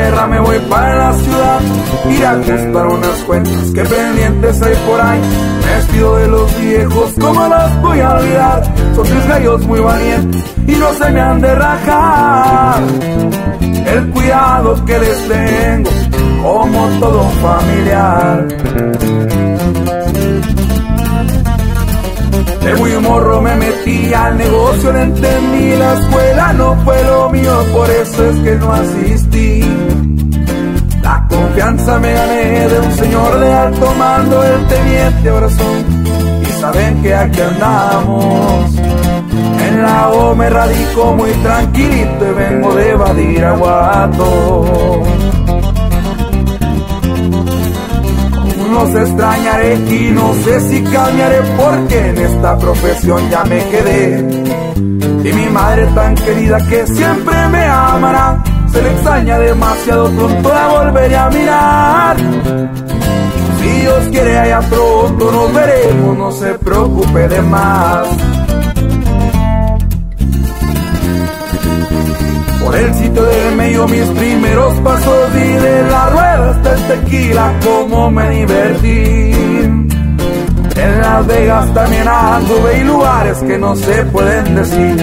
guerra me voy para la ciudad, ir a ajustar unas cuentas que pendientes hay por ahí. Me despido de los viejos, ¿cómo los voy a olvidar? Son tres gallos muy valientes y no se me han de rajar. El cuidado que les tengo, como todo un familiar. De muy morro me metí al negocio, no entendí, la escuela no fue lo mío, por eso es que no asistí. La confianza me gané de un señor de alto mando, el teniente Orazón, y saben que aquí andamos. En la O me radico muy tranquilito y vengo de Badiraguato. Los extrañaré y no sé si cambiaré, porque en esta profesión ya me quedé. Y mi madre tan querida que siempre me amará, se le extraña demasiado, pronto la volveré a mirar. Si Dios quiere allá pronto nos veremos, no se preocupe de más. Por el sitio del medio mis primeros pasos di, de la rueda hasta el tequila como me divertí. En Las Vegas también anduve y lugares que no se pueden decir.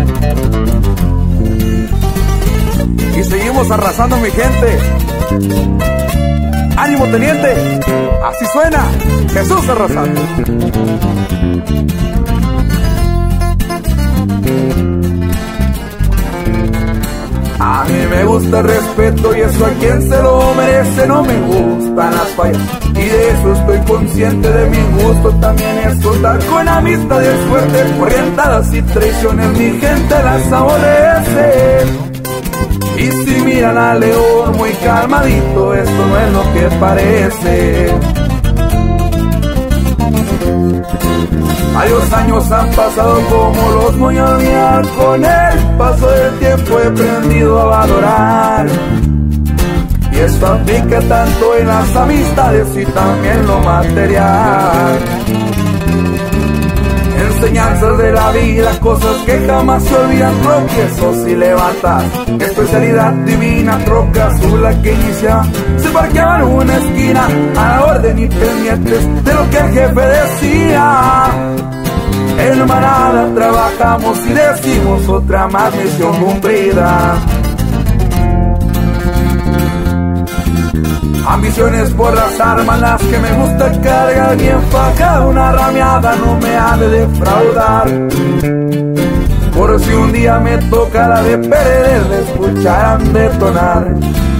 Y seguimos arrasando, mi gente. ¡Ánimo, teniente! Así suena Jesús arrasando. A mí me gusta el respeto y eso a quien se lo merece. No me gustan las fallas y de eso estoy consciente. De mi gusto también es contar con amistades fuertes, corrientadas y traiciones, mi gente las aborrece. Y si miran a León muy calmadito, esto no es lo que parece. Varios años han pasado, como los voy a olvidar. Con el paso del tiempo he aprendido a valorar, y esto aplica tanto en las amistades y también lo material. Enseñanzas de la vida, cosas que jamás se olvidan, tropiezos y levantar. Especialidad divina, troca azul la que inicia, se parqueaba en una esquina a la orden y pendientes de lo que el jefe decía. En manada trabajamos y decimos otra más misión cumplida. Ambiciones por las armas, las que me gusta cargar bien fajada. Una rameada no me ha de defraudar, por si un día me toca la de perder, me escucharán detonar.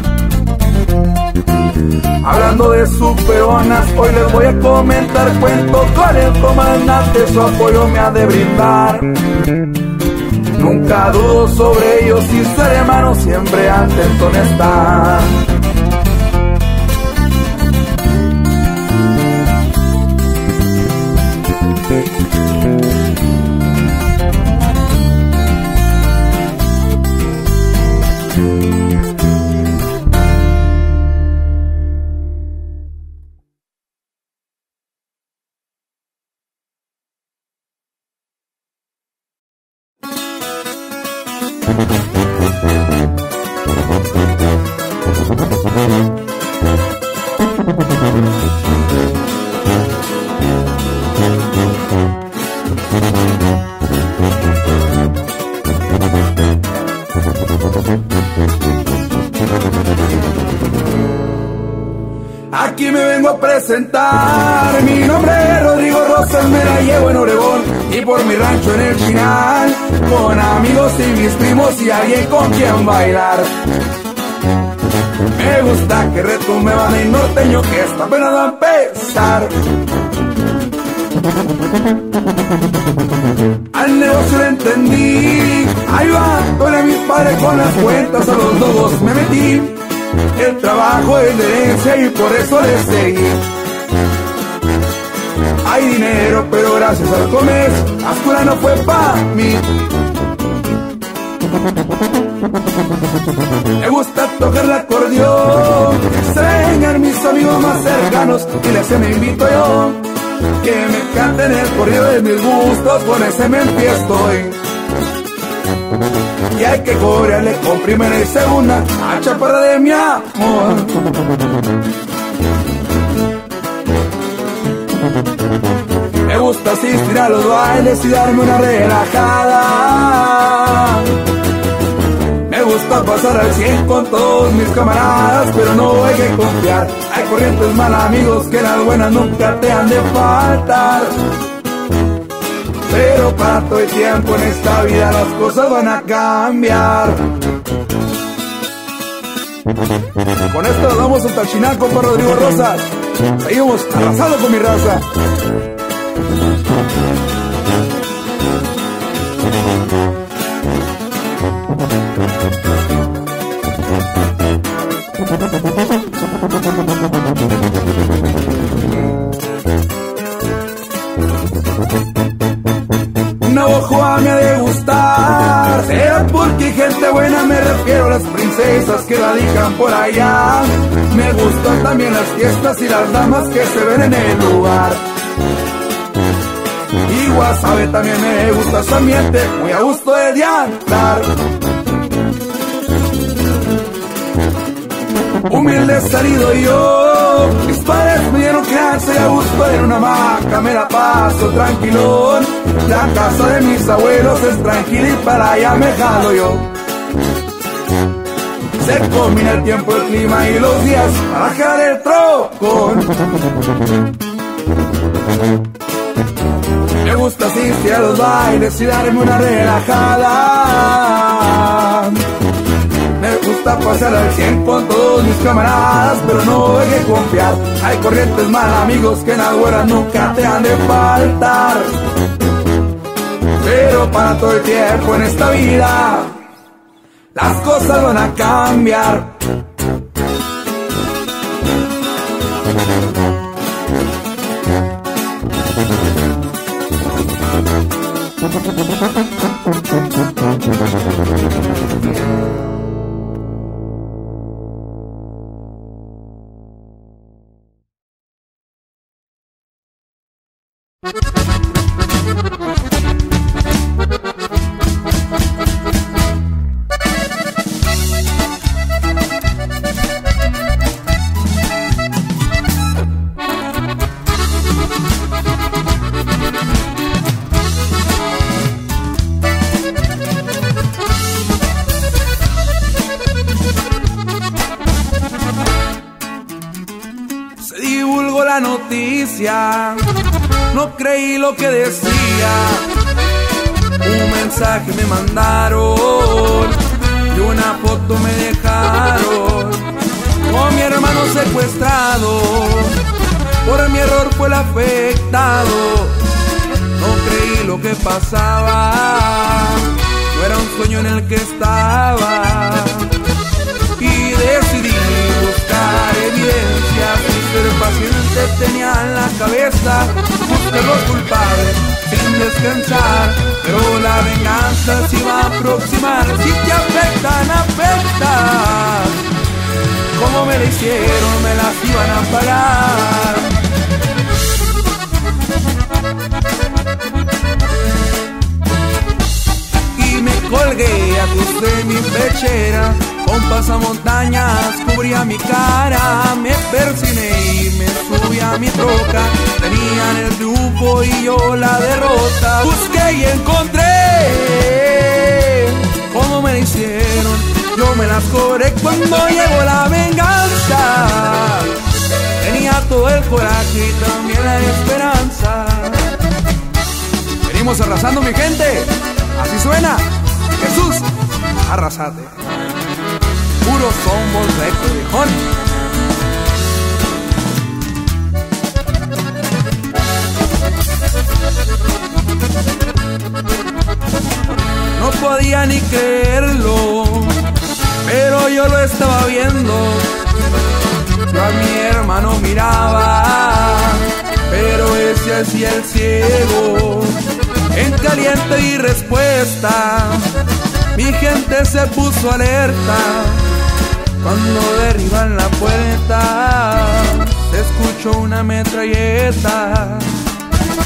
Hablando de superonas, hoy les voy a comentar, cuento con el comandante, su apoyo me ha de brindar. Nunca dudo sobre ellos y ser hermano, siempre atento en estar. Aquí me vengo a presentar, mi nombre es Rodrigo Rosas, me la llevo en Obregón y por mi rancho en el Chinal, con amigos y mis primos y alguien con quien bailar. Me gusta que retumbe banda y norteño, que está apenas va a empezar. Al negocio lo entendí, ahí va, doy a mis padres con las cuentas, a los lobos me metí. El trabajo es de herencia y por eso le seguí. Hay dinero, pero gracias al comercio, la escuela no fue pa' mí. Me gusta tocar el acordeón, extrañar mis amigos más cercanos y les me invito yo. Que me canten el corrido de mis gustos, con ese me empiezo hoy. y hay que corearle con primera y segunda a chaparra de mi amor. Me gusta asistir a los bailes y darme una relajada. Me gusta pasar al 100 con todos mis camaradas, pero no hay que confiar. Hay corrientes mal amigos que las buenas nunca te han de faltar. Pero para todo el tiempo en esta vida las cosas van a cambiar. Con esto nos vamos hasta el Chinaco con Rodrigo Rosas. Seguimos arrasando con mi raza. Una bojoa me ha de gustar, sea porque gente buena, me refiero a las princesas que radican por allá. Me gustan también las fiestas y las damas que se ven en el lugar. Y Guasave también me gusta su ambiente, muy a gusto de andar. Humilde salido yo, mis padres me dieron crianza y a gusto en una hamaca me la paso tranquilón. La casa de mis abuelos es tranquila y para allá me jalo yo. Se combina el tiempo, el clima y los días para jalar el trocón. Me gusta asistir a los bailes y darme una relajada. Me gusta pasar al 100 con todos mis camaradas, pero no hay que confiar. Hay corrientes mal amigos que en las buenas nunca te han de faltar. Pero para todo el tiempo en esta vida las cosas van a cambiar. No creí lo que decía. Un mensaje me mandaron y una foto me dejaron con mi hermano secuestrado. Por mi error fue el afectado. No creí lo que pasaba. No era un sueño en el que estaba. Y decidí buscar evidencias y ser paciente tenía en la cabeza. Busqué los culpables sin descansar, pero la venganza se iba a aproximar. Si te afectan, afectan. Como me la hicieron, me las iban a pagar. Y me colgué, acosté mi pechera. Con pasamontañas cubría mi cara, me persiné y me subí a mi troca. Tenían el triunfo y yo la derrota. Busqué y encontré como me la hicieron. Yo me las cobré cuando llegó la venganza. Tenía todo el coraje y también la esperanza. Venimos arrasando, mi gente. Así suena. Jesús, arrasate. Puro Sombol Record, viejón. No podía ni creerlo, pero yo lo estaba viendo. Yo a mi hermano miraba, pero ese hacía el ciego. En caliente di respuesta, mi gente se puso alerta. Cuando derriban la puerta, se escuchó una metralleta.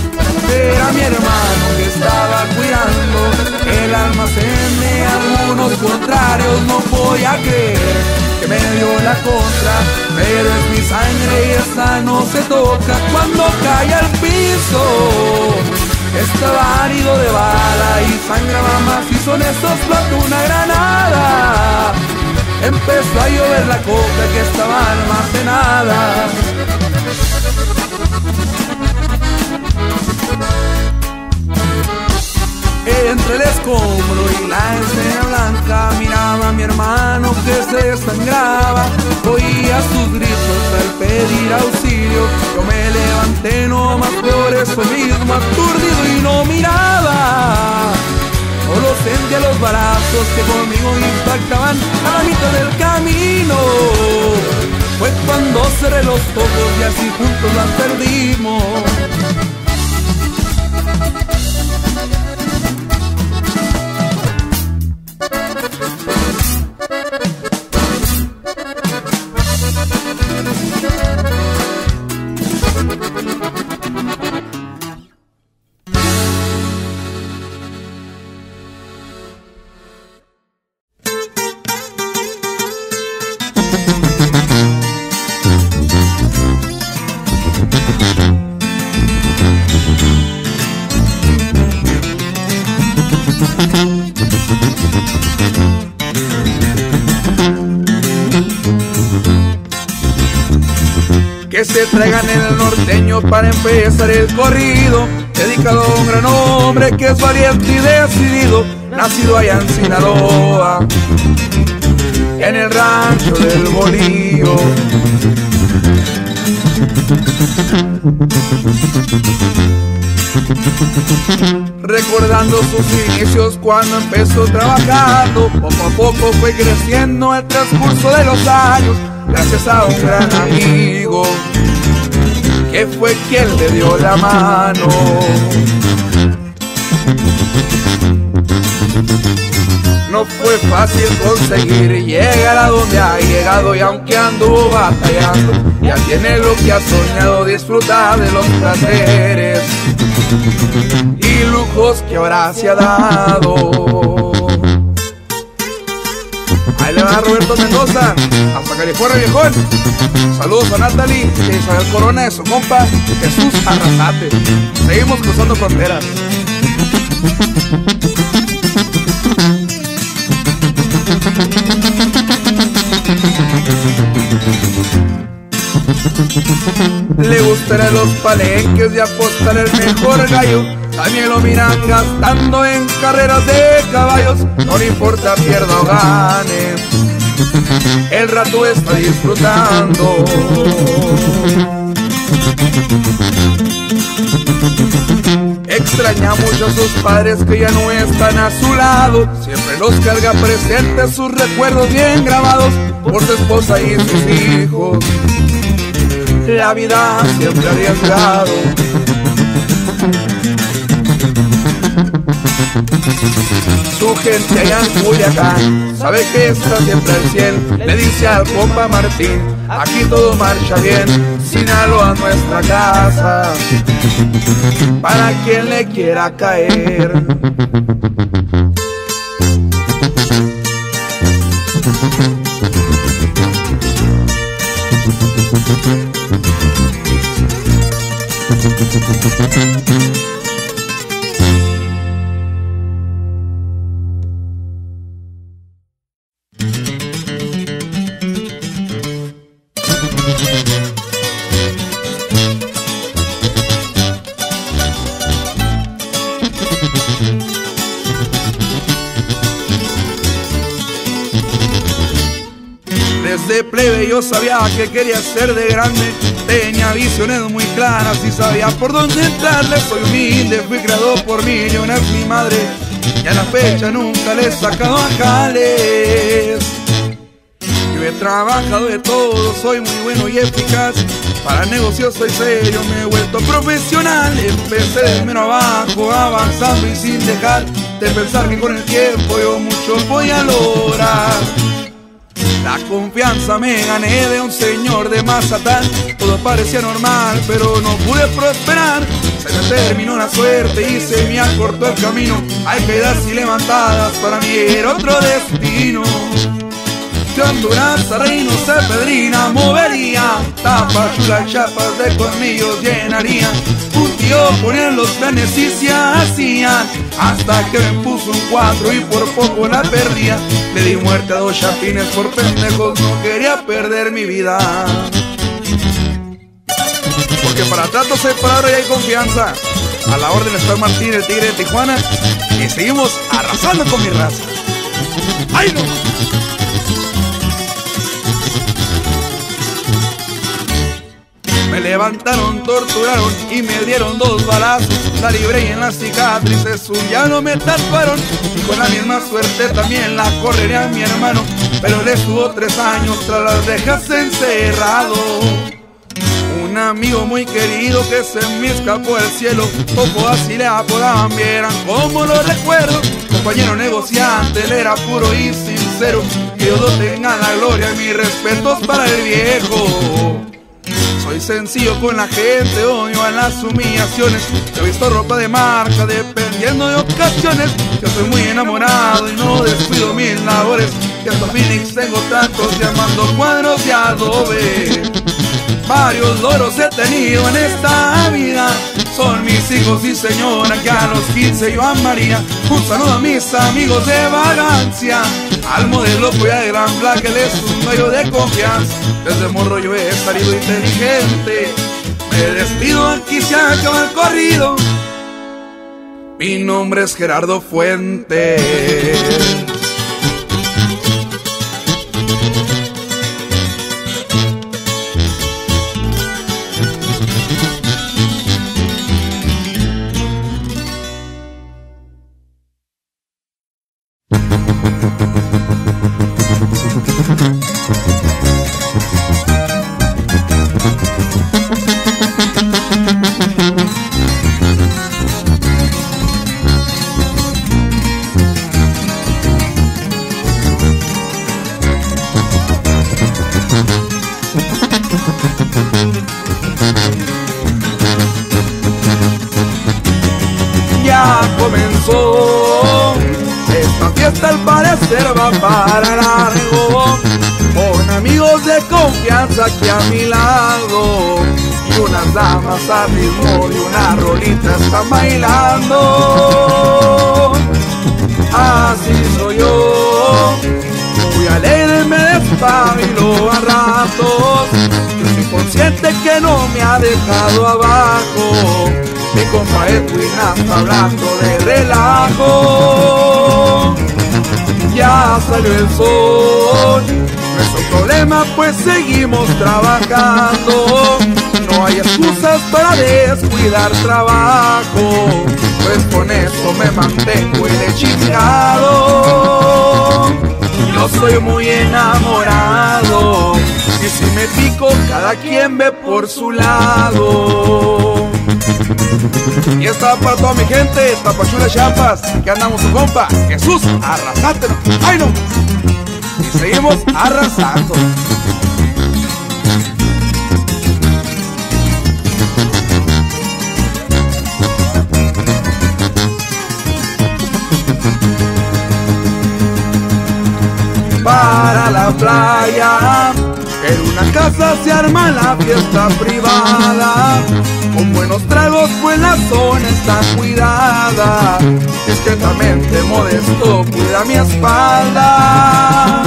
Era mi hermano que estaba cuidando el almacén de algunos la contra, pero es mi sangre y esa no se toca. Cuando cae al piso estaba árido de bala y sangraba macizo, en esto explotó una granada. Empezó a llover la coca que estaba almacenada. Entre el escombro y la escena blanca miraba a mi hermano que se desangraba. Oía sus gritos al pedir auxilio. Yo me levanté nomás por eso mismo, aturdido, y no miraba. Solo sentía los balazos que conmigo impactaban a la mitad del camino. Fue cuando cerré los ojos y así juntos las perdimos. Que se traigan el norteño para empezar el corrido, dedicado a un gran hombre que es valiente y decidido, nacido allá en Sinaloa, en el rancho del Bolillo. Recordando sus inicios cuando empezó trabajando, poco a poco fue creciendo el transcurso de los años, gracias a un gran amigo que fue quien le dio la mano. No fue fácil conseguir llegar a donde ha llegado, y aunque anduvo batallando, ya tiene lo que ha soñado, disfrutar de los placeres y lujos que ahora se ha dado. Ahí le va a Roberto Mendoza, hasta California, viejón. Saludos a Natalie y a Isabel Corona de su compa Jesús Arrasate. Seguimos cruzando fronteras. Le gustarán los palenques y apostar el mejor gallo. También lo miran gastando en carreras de caballos. No le importa pierda o gane, el rato está disfrutando. Extraña mucho a sus padres que ya no están a su lado. Siempre los carga presentes, sus recuerdos bien grabados, por su esposa y sus hijos. La vida siempre ha arriesgado. Su gente allá en Culiacán sabe que está siempre al 100. Le dice al compa Martín, aquí todo marcha bien. Sinaloa nuestra casa, para quien le quiera caer. Desde plebe yo sabía que quería ser de grande. Tenía visiones muy claras y sabía por dónde entrarle. Soy humilde, fui criado por mí, y una es mi madre, y a la fecha nunca le he sacado a jales. Yo he trabajado de todo, soy muy bueno y eficaz. Para negocios soy serio, me he vuelto profesional. Empecé de menos abajo, avanzando y sin dejar de pensar que con el tiempo yo mucho voy a lograr. La confianza me gané de un señor de Mazatán. Todo parecía normal, pero no pude prosperar. Se me terminó la suerte y se me acortó el camino. Hay caídas y levantadas, para mí era otro destino. Honduras, Reynosa, Pedrina, movería, Tapachula, Chiapas de colmillos llenaría. Un tío ponía los planes y se hacían, hasta que me puso un 4 y por poco la perdía. Le di muerte a 2 chapines por pendejos, no quería perder mi vida. Porque para trato soy palabra y hay confianza. A la orden está Martín, el tigre de Tijuana, y seguimos arrasando con mi raza. ¡Ay, no! Me levantaron, torturaron y me dieron 2 balazos. La libré y en las cicatrices un llano me tatuaron. Y con la misma suerte también la correré a mi hermano, pero le estuvo 3 años tras las rejas encerrado. Un amigo muy querido que se me escapó del cielo, poco así le apodaban, vieran como lo recuerdo. Compañero negociante, él era puro y sincero. Que Dios lo tenga la gloria y mis respetos para el viejo. Soy sencillo con la gente, odio a las humillaciones. He visto ropa de marca dependiendo de ocasiones. Yo soy muy enamorado y no descuido mis labores. Y hasta Phoenix tengo tantos llamando cuadros de adobe. Varios loros he tenido en esta vida, son mis hijos y señora que a los 15 yo amaría. Un saludo a mis amigos de vagancia, al modelo Polla de Gran Black, él es un gallo de confianza. Desde morro yo he salido inteligente, me despido, aquí se acaba el corrido. Mi nombre es Gerardo Fuentes. Ya comenzó esta fiesta, al parecer va para largo, con amigos de confianza aquí a mi lado, y unas damas a ritmo de una rolita están bailando. Así soy yo, muy alegre, me despabilo a ratos. Yo soy consciente que no me ha dejado abajo. Mi compa Edwin está hablando de relajo. Ya salió el sol, no es un problema pues seguimos trabajando. No hay excusas para descuidar trabajo, pues con eso me mantengo y de chingado. Yo soy muy enamorado, y si me pico cada quien ve por su lado. Y esta para toda mi gente, Tapachula, Chiapas, que andamos su compa Jesús, arrasátelo. ¡Ay, no! Y seguimos arrasando. Para la playa, en una casa se arma la fiesta privada, con buenos tragos pues la zona está cuidada. Discretamente Modesto cuida mi espalda.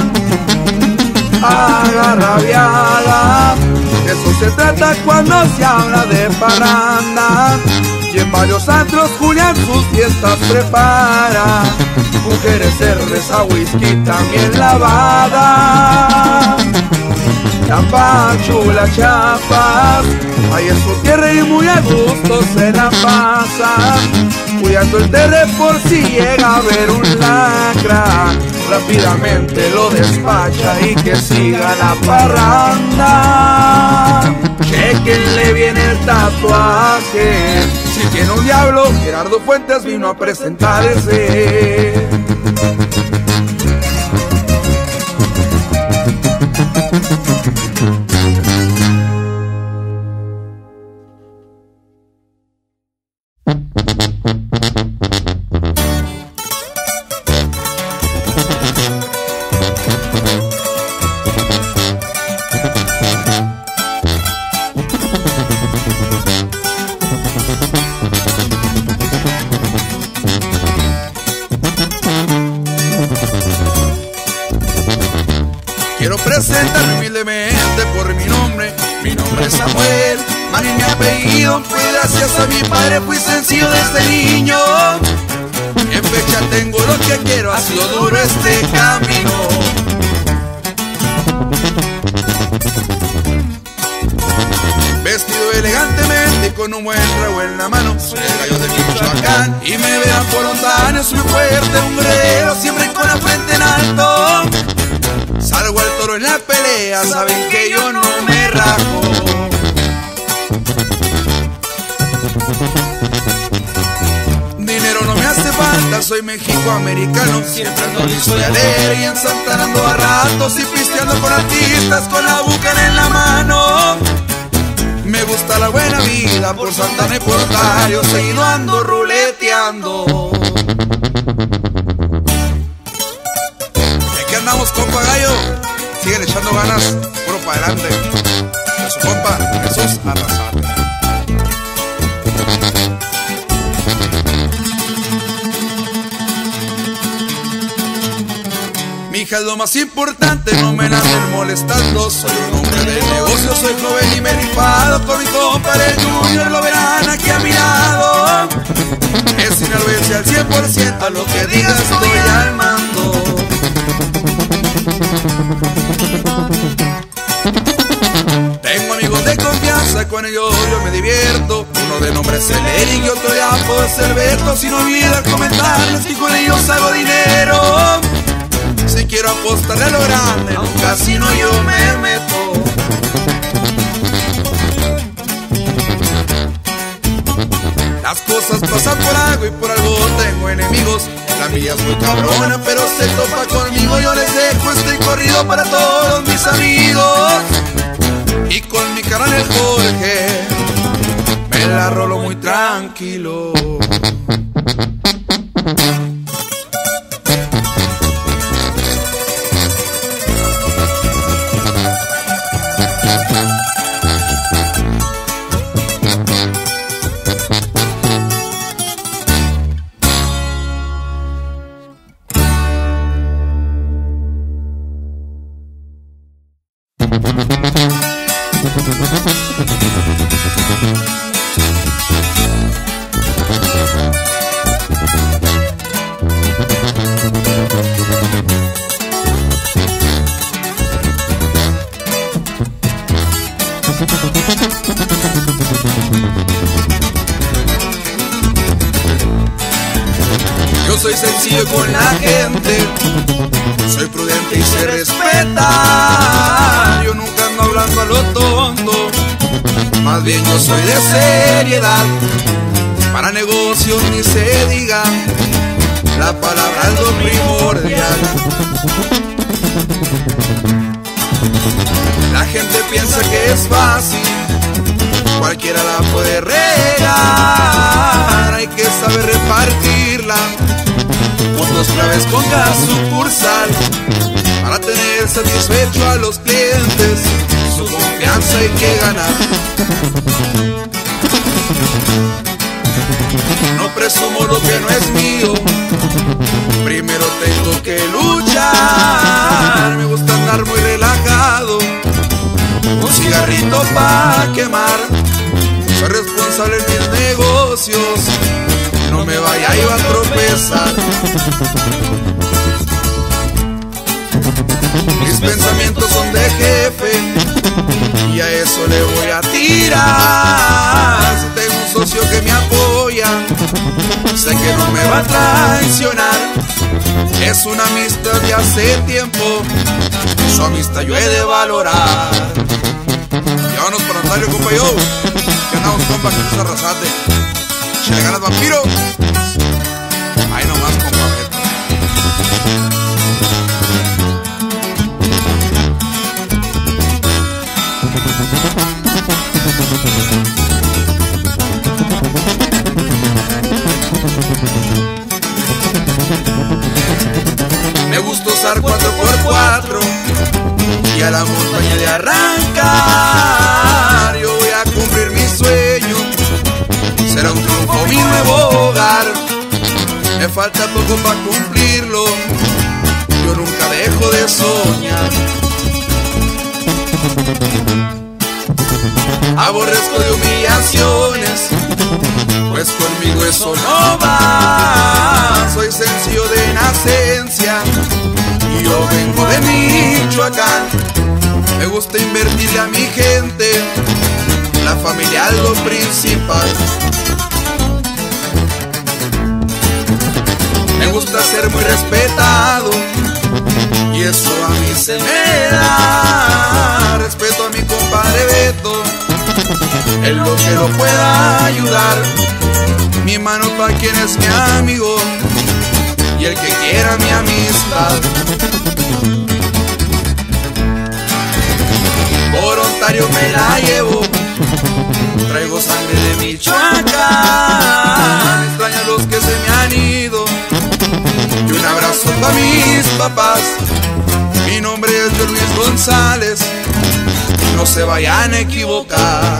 Agarrabiada, de eso se trata cuando se habla de parranda. Y en varios antros Julián sus fiestas prepara, mujeres, cerveza, whisky también lavada. Tapachula, Chiapas, ahí es su tierra y muy a gusto se la pasa, cuidando el terre por si llega a ver un lacra, rápidamente lo despacha y que siga la parranda. Chequenle bien el tatuaje, si tiene un diablo, Gerardo Fuentes vino a presentarse. Quiero presentarme humildemente por mi nombre es Samuel, Mari mi apellido, pues gracias a mi padre fui sencillo desde niño. En fecha tengo lo que quiero, ha sido duro este camino. Vestido elegantemente y con un buen trago en la mano, soy el gallo de Michoacán y me verán por montañas, soy fuerte, un guerrero, siempre con la frente en alto. Salgo al toro en la pelea, saben que yo no me rajo. Dinero no me hace falta, soy mexicoamericano, siempre ando listo y alegre y en Santana ando a ratos y pisteando con artistas con la bucan en la mano. Me gusta la buena vida, por Santana y por Ontario seguido ando ruleteando. Y aquí andamos, compa gallo, siguen echando ganas, puro pa' adelante. De su compa Jesús Arrasate. Mi hija es lo más importante, no me la anden molestando. Soy un hombre de negocio, soy joven y me he rifado. Con mi compa el Junior lo verán aquí a mi lado. Es sinaloense al 100%, a lo que digas estoy al mando. Tengo amigos de confianza, con ellos yo me divierto. Uno de nombre es el Eric y otro de apodo es el Beto. Sin olvidar comentarles que con ellos hago dinero. Si quiero apostarle a lo grande, en un casino yo me meto. Las cosas pasan por algo y por algo tengo enemigos. La mía es muy cabrona, pero se topa conmigo. Yo les dejo este corrido para todos mis amigos. Y con mi carnal el Jorge me la rolo muy tranquilo. Yo soy sencillo con la gente, soy prudente y se respeta. Yo nunca ando hablando a lo tonto, más bien yo soy de seriedad. Para negocios ni se diga, la palabra es lo primordial. La gente piensa que es fácil, cualquiera la puede regar. Hay que saber repartirla, puntos claves con cada sucursal, para tener satisfecho a los clientes, su confianza hay que ganar. No presumo lo que no es mío, primero tengo que luchar. Me gusta andar muy relajado, un cigarrito pa' quemar. Soy responsable en mis negocios, no me vaya a tropezar. Mis pensamientos son de jefe y a eso le voy a tirar. Si tengo un socio que me apoya, sé que no me va a traicionar. Es una amistad de hace tiempo, su amistad yo he de valorar. Llévanos para Ontario, compa yo, que andamos, compa, que Jesús Arrasate. ¿Le ganas, vampiro? Ahí nomás, compa. Me gusta usar 4x4 y a la montaña de arrancar. Yo voy a cumplir mi sueño, será un triunfo mi nuevo hogar. Me falta poco para cumplirlo, yo nunca dejo de soñar. Aborrezco de humillaciones, pues conmigo eso no va. Soy sencillo de nacencia y yo vengo de Michoacán. Me gusta invertirle a mi gente, la familia es lo principal. Me gusta ser muy respetado y eso a mí se me da. Respeto a mi compadre Beto, en lo que lo pueda ayudar. Mi mano pa' quien es mi amigo y el que quiera mi amistad. Por Ontario me la llevo, traigo sangre de Michoacán. Extraño a los que se me han ido y un abrazo pa' mis papás. Mi nombre es de Luis González, no se vayan a equivocar.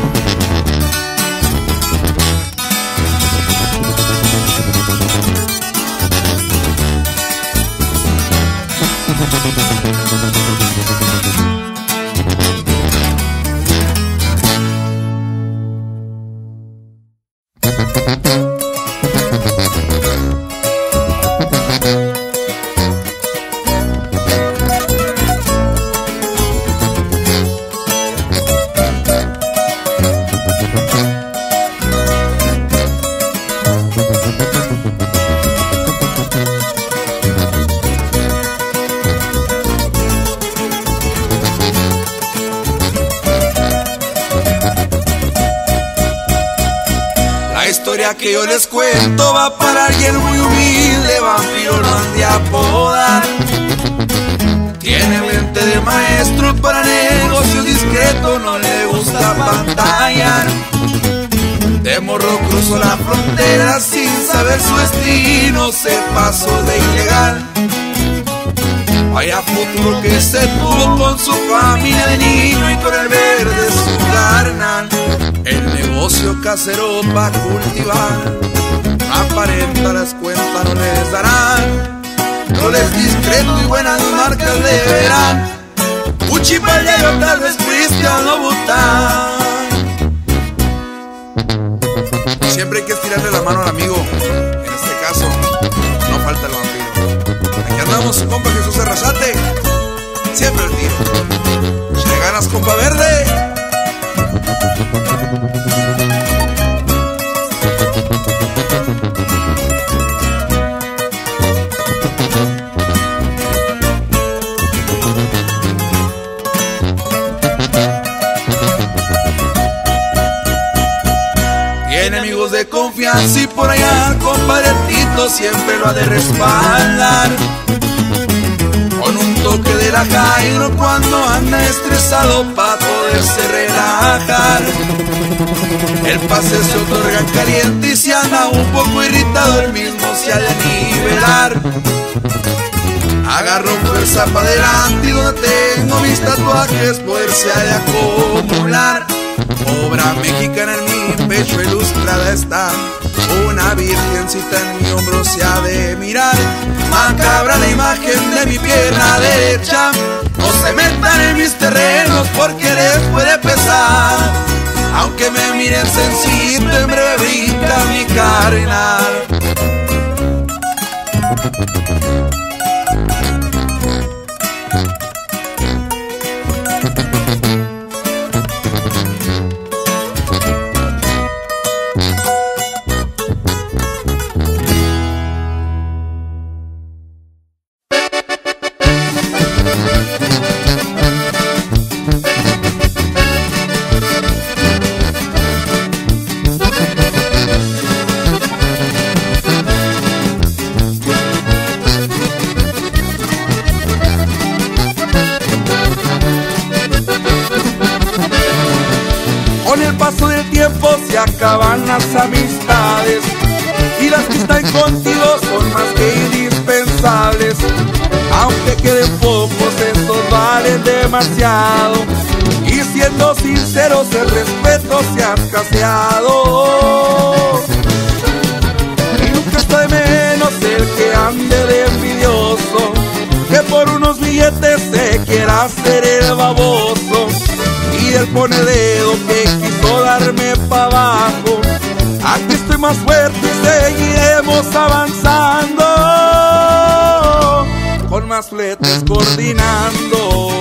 La historia que yo les cuento va para alguien muy humilde, vampiro lo han de apodar. Tiene mente de maestro para negocios discreto, no le gusta pantallar. De morro cruzó la frontera sin saber su destino, se pasó de ilegal. Vaya futuro que se tuvo con su familia de niño y con el verde su carnal. El negocio casero pa' cultivar, aparenta las cuentas no les darán. Roles discreto y buenas marcas le verán. Uchipaya o tal vez Cristian Louboutin. Siempre hay que estirarle la mano al amigo, en este caso no falta el vampiro. Aquí andamos, compa Jesús Arrasate, siempre el tiro. Chile ganas, compa Verde. Tiene amigos de confianza y por allá compadre Tito siempre lo ha de respaldar. Con un toque de la Jairo cuando anda estresado pa' poderse relajar. El pase se otorga caliente y si anda un poco irritado el mismo se ha de nivelar. Agarro fuerza pa' adelante y donde tengo mis tatuajes poder se ha de acumular. Obra mexicana en mi pecho ilustrada está, una virgencita en mi hombro se ha de mirar. Macabra la imagen de mi pierna derecha, no se metan en mis terrenos porque les puede pesar. Aunque me miren sencillo, en breve brinca mi carnal. Con el paso del tiempo se acaban las amistades y las que están contigo son más que indispensables. Aunque queden pocos, estos valen demasiado. Y siendo sinceros, el respeto se ha escaseado. Y nunca está de menos el que ande de envidioso, que por unos billetes se quiera hacer el baboso. pone dedo que quiso darme pa' abajo. Aquí estoy más fuerte y seguiremos avanzando, con más fletes coordinando.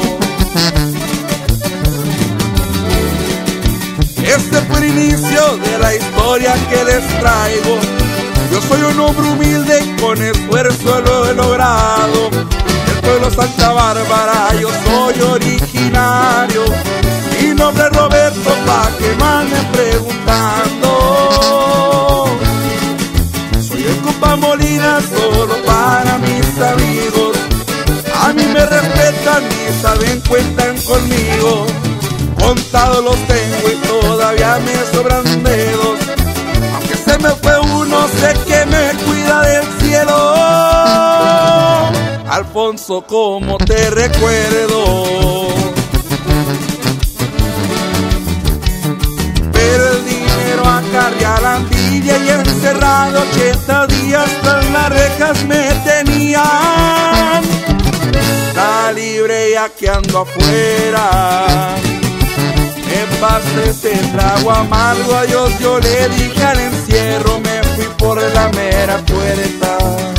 Este fue el inicio de la historia que les traigo. Yo soy un hombre humilde y con esfuerzo lo he logrado. Del pueblo Santa Bárbara yo soy originario. Mi nombre es Roberto, pa' que me anden preguntando. Soy el compa Molina solo para mis amigos. A mí me respetan y saben, cuentan conmigo. Contados los tengo y todavía me sobran dedos. Aunque se me fue uno, sé que me cuida del cielo. Alfonso, como te recuerdo. Pero el dinero acarrea la envidia y encerrado 80 días tras las rejas me tenían. Está libre ya que ando afuera. Me pasé ese trago amargo, a Dios yo le dije al encierro, me fui por la mera puerta.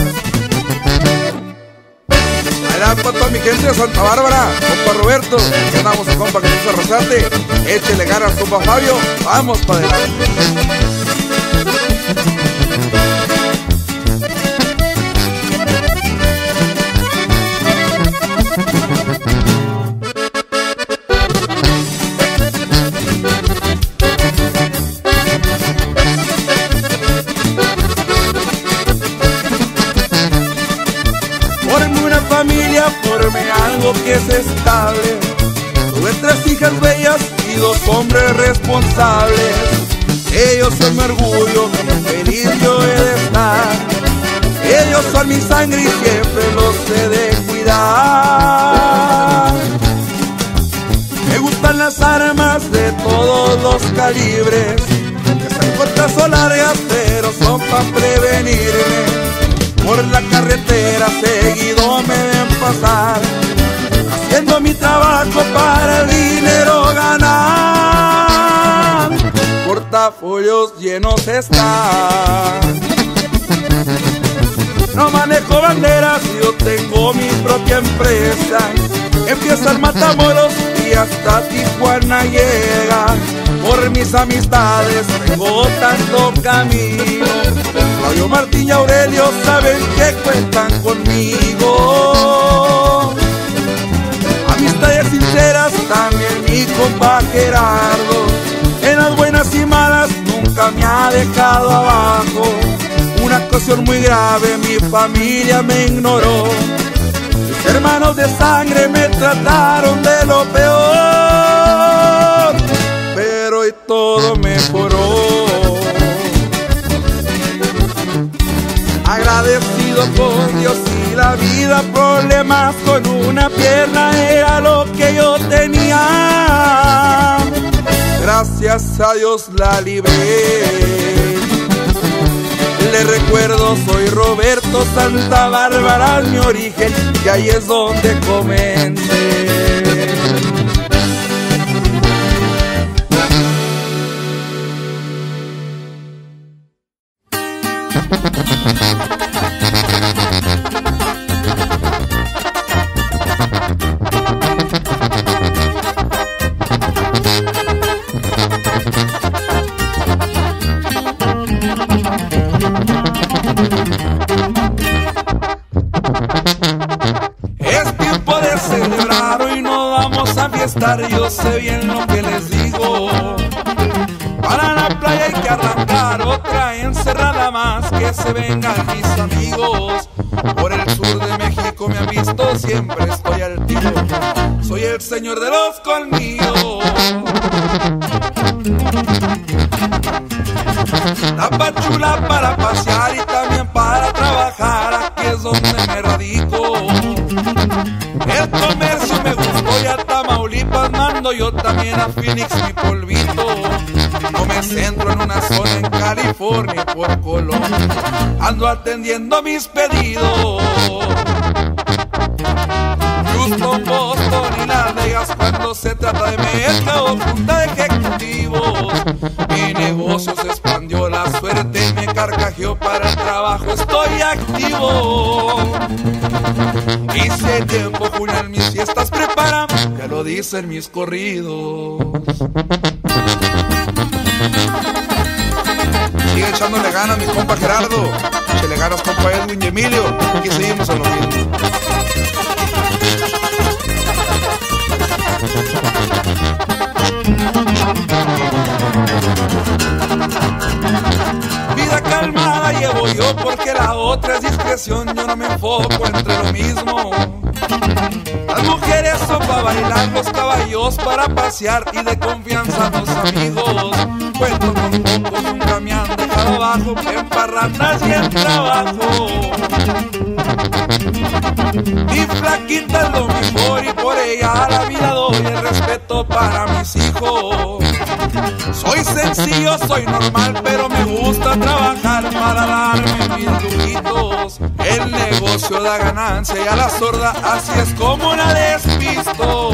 Allá para toda mi gente de Santa Bárbara, compa Roberto, que andamos a compa Jesús Arrasate, échele ganas compa Fabio, vamos para adelante. Formé algo que es estable. Tuve 3 hijas bellas y 2 hombres responsables. Ellos son mi orgullo, feliz yo he de estar. Ellos son mi sangre y siempre los he de cuidar. Me gustan las armas de todos los calibres, que sean cortas o largas, pero son para prevenirme. Por la carretera seguido me ven pasar, haciendo mi trabajo para el dinero ganar. Portafolios llenos están. No manejo banderas, yo tengo mi propia empresa. Empieza el Matamoros y hasta Tijuana llega. Por mis amistades tengo tanto camino. Claudio, Martín y Aurelio saben que cuentan conmigo. Amistades sinceras también mi compa Gerardo. En las buenas y malas nunca me ha dejado abajo. Una ocasión muy grave mi familia me ignoró. Mis hermanos de sangre me trataron de lo peor, pero hoy todo mejoró. Agradecido con Dios y la vida, problemas con una pierna era lo que yo tenía. Gracias a Dios la libré. Le recuerdo, soy Roberto, Santa Bárbara mi origen, y ahí es donde comencé. Yo sé bien lo que les digo. Para la playa hay que arrancar otra encerrada más, que se vengan mis amigos. Por el sur de México me han visto, siempre estoy al tiro. Soy el señor de los colmillos. Tapachula para pasear y también para trabajar, aquí es donde me radico. El comercio me gustó y a Tamaulipas mando yo también, a Phoenix mi polvito. No me centro en una zona en California por Colón, ando atendiendo mis pedidos. Houston, Boston y Las Vegas, cuando cuando se trata de mercado, junta de ejecutivos. Mi negocio se expandió, la suerte me carcajeó, para el trabajo estoy activo. Y si el tiempo, Julián, mis fiestas prepara, ya lo dicen mis corridos. Sigue echándole ganas mi compa Gerardo, échale ganas compa Edwin y Emilio, aquí seguimos en lo mismo. Vida calmada llevo yo, porque la otra es discreción, yo no me enfoco entre lo mismo. Las mujeres son para bailar, los caballos para pasear, y de confianza los amigos. Cuento con pocos, nunca me han dejado abajo, en parrandas y en trabajo. Mi flaquita es lo mejor, y por ella a la vida doy el respeto para mis hijos. Soy sencillo, soy normal, pero me gusta trabajar para darme mis lujitos. El negocio da ganancia y a la sorda así es como la despisto.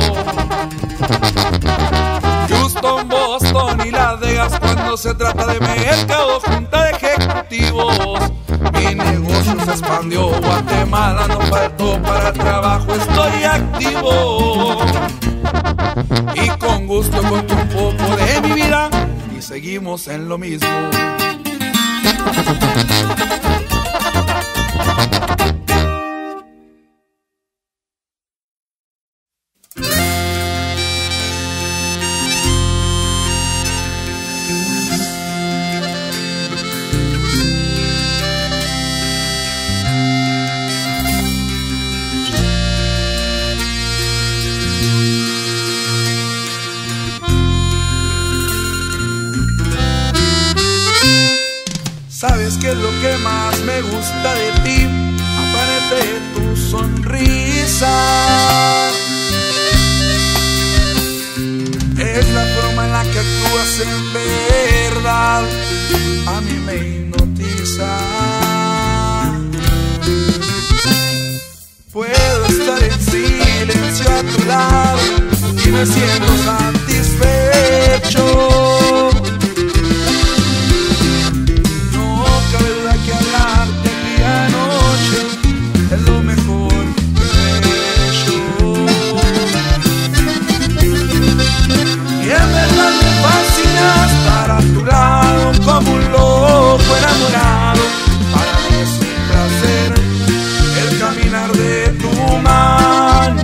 Houston, Boston y Las Vegas, cuando se trata de mercado, junta de ejecutivos. Mi negocio se expandió, Guatemala no faltó, para el trabajo estoy activo. Y con gusto conto un poco de mi vida, y seguimos en lo mismo. ¿Sabes qué es lo que más me gusta de ti? Aparte de tu sonrisa, es la forma en la que actúas en verdad, a mí me hipnotiza. Puedo estar en silencio a tu lado y me siento satisfecho. Hablarte día y noche es lo mejor que he hecho. Y en verdad me fascina estar a tu lado como un loco enamorado. Para mí es un placer el caminar de tu mano.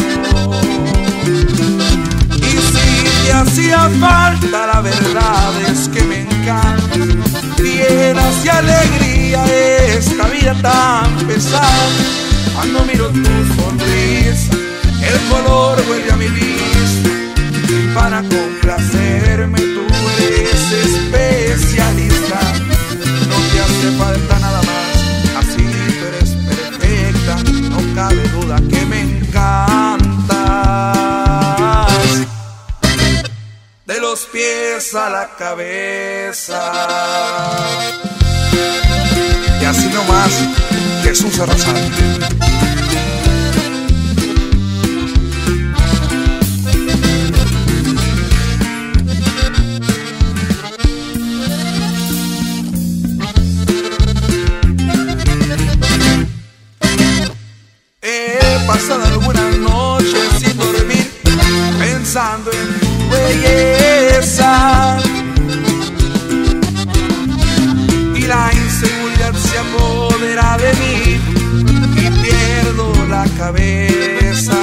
Y si te hacía falta, la verdad es que me encanta. Llenas de alegría esta vida tan pesada. Cuando miro tu sonrisa, el color vuelve a mi vista. Y para complacerme tú eres especialista. No te hace falta nada más, así tú eres perfecta. No cabe duda que me encantas. De los pies a la cabeza. Y así nomás, Jesús Arrasate. He pasado algunas noches sin dormir, pensando en tu belleza. Y la inseguridad se apodera de mí y pierdo la cabeza.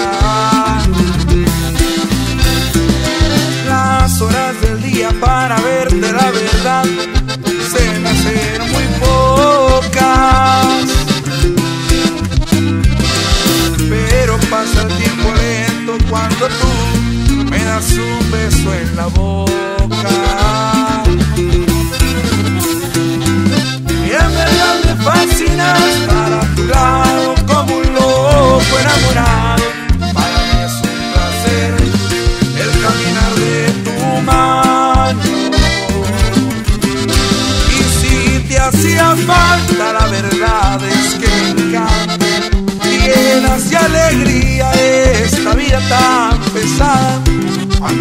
Las horas del día para verte, la verdad, se me hacen muy pocas. Pero paso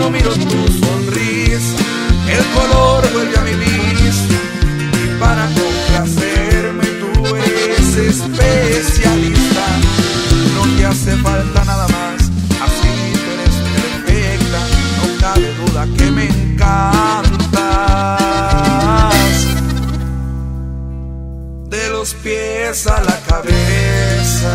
cuando miro tu sonrisa, el color vuelve a mi vista. Y para complacerme tú eres especialista. No te hace falta nada más, así tú eres perfecta. No cabe duda que me encantas. De los pies a la cabeza.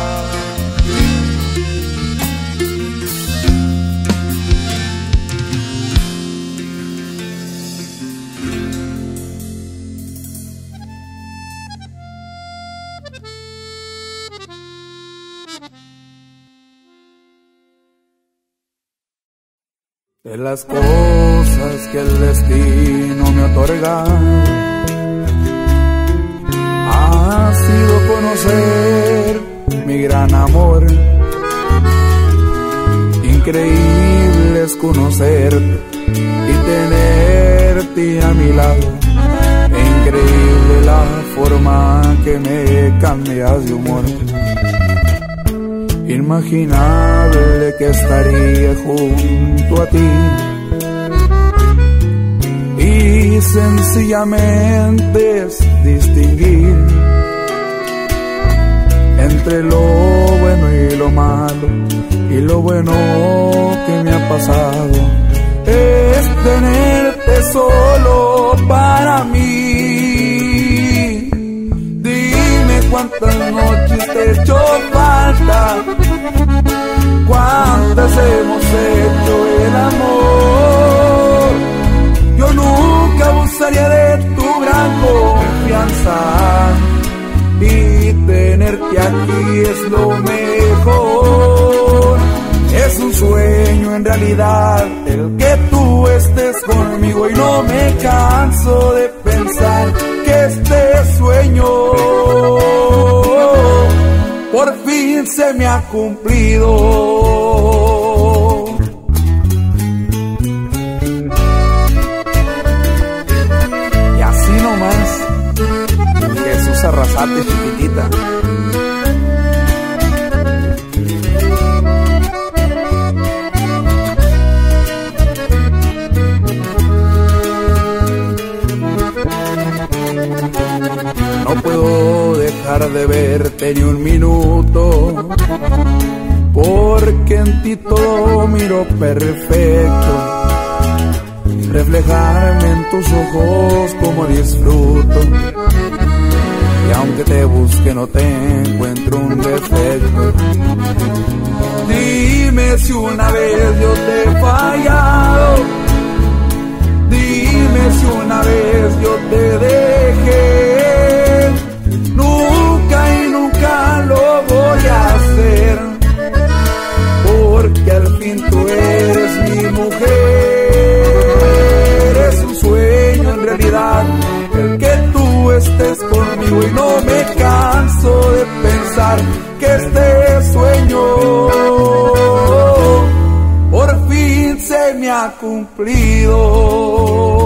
De las cosas que el destino me otorga, ha sido conocer mi gran amor. Increíble es conocerte y tenerte a mi lado. Increíble la forma que me cambias de humor. Inimaginable que estaría junto a ti y sencillamente es distinguir entre lo bueno y lo malo, y lo bueno que me ha pasado es tenerte solo para mí. Dime cuántas noches te he hecho falta, cuántas hemos hecho el amor. Yo nunca abusaría de tu gran confianza, y tenerte aquí es lo mejor. Es un sueño en realidad el que tú estés conmigo, y no me canso de pensar que este sueño por fin se me ha cumplido. Y así nomás, Jesús Arrasate, chiquitita. No puedo dejar de verte ni un minuto, porque en ti todo miro perfecto. Reflejarme en tus ojos como disfruto, y aunque te busque no te encuentro un defecto. Dime si una vez yo te he fallado, dime si una vez yo te dejé. Nunca y nunca lo voy a hacer, porque al fin tú eres mi mujer. Es un sueño en realidad el que tú estés conmigo, y no me canso de pensar que este sueño por fin se me ha cumplido.